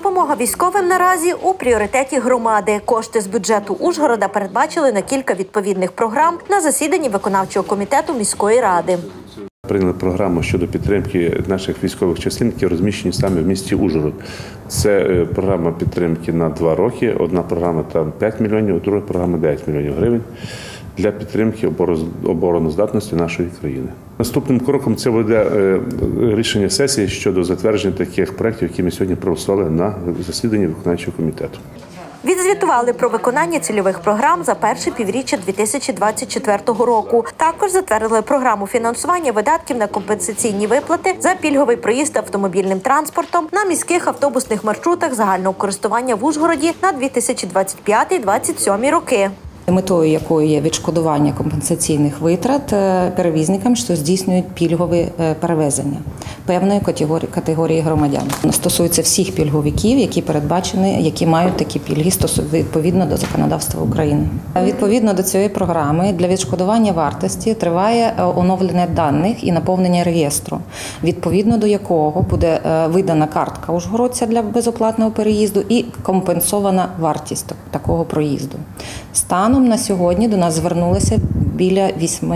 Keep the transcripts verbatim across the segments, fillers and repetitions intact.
Допомога військовим наразі у пріоритеті громади. Кошти з бюджету Ужгорода передбачили на кілька відповідних програм на засіданні виконавчого комітету міської ради. Прийняли програму щодо підтримки наших військових частин, які розміщені саме в місті Ужгород. Це програма підтримки на два роки. Одна програма там п'ять мільйонів, друга програма дев'ять мільйонів гривень для підтримки обороноздатності нашої країни. Наступним кроком це буде рішення сесії щодо затвердження таких проєктів, які ми сьогодні проголосували на засіданні виконавчого комітету. Відзвітували про виконання цільових програм за перше півріччя дві тисячі двадцять четвертого року. Також затвердили програму фінансування видатків на компенсаційні виплати за пільговий проїзд автомобільним транспортом на міських автобусних маршрутах загального користування в Ужгороді на дві тисячі двадцять п'ятий - двадцять сьомий роки. Метою якої є відшкодування компенсаційних витрат перевізникам, що здійснюють пільгові перевезення певної категорії, категорії громадян. Стосується всіх пільговиків, які передбачені, які мають такі пільги відповідно до законодавства України. Відповідно до цієї програми для відшкодування вартості триває оновлення даних і наповнення реєстру, відповідно до якого буде видана картка ужгородця для безоплатного переїзду і компенсована вартість такого проїзду. Станом на сьогодні до нас звернулося біля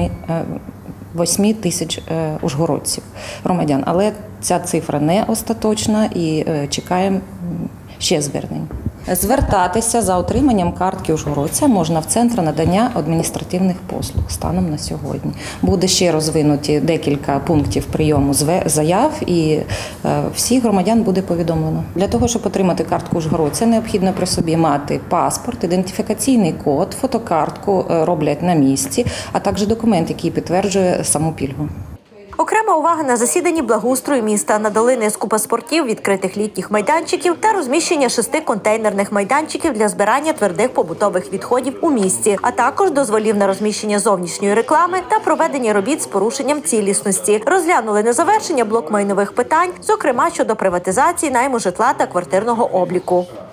восьми тисяч ужгородців, громадян. Але ця цифра не остаточна і чекаємо ще звернень. Звертатися за отриманням картки ужгородця можна в Центр надання адміністративних послуг станом на сьогодні. Буде ще розвинуті декілька пунктів прийому заяв і всіх громадян буде повідомлено. Для того, щоб отримати картку ужгородця, необхідно при собі мати паспорт, ідентифікаційний код, фотокартку роблять на місці, а також документ, який підтверджує саму пільгу. Окрема увага на засіданні благоустрою міста. Надали низку паспортів, відкритих літніх майданчиків та розміщення шести контейнерних майданчиків для збирання твердих побутових відходів у місті, а також дозволів на розміщення зовнішньої реклами та проведення робіт з порушенням цілісності. Розглянули на завершення блок майнових питань, зокрема щодо приватизації, найму житла та квартирного обліку.